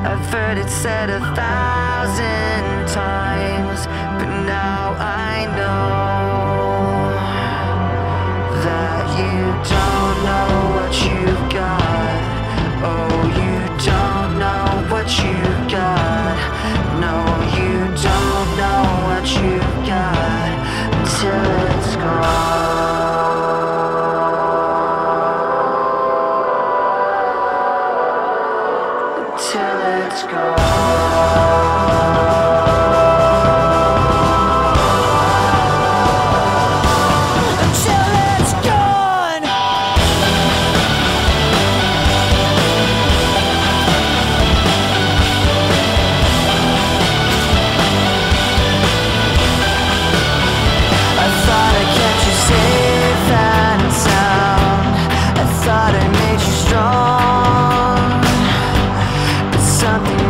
I've heard it said 1,000 times, but now I know that you don't know what you've got. Oh, you don't know what you've got. No, you don't know what you've got until it's gone. Till it's gone. Thought I made you strong, but something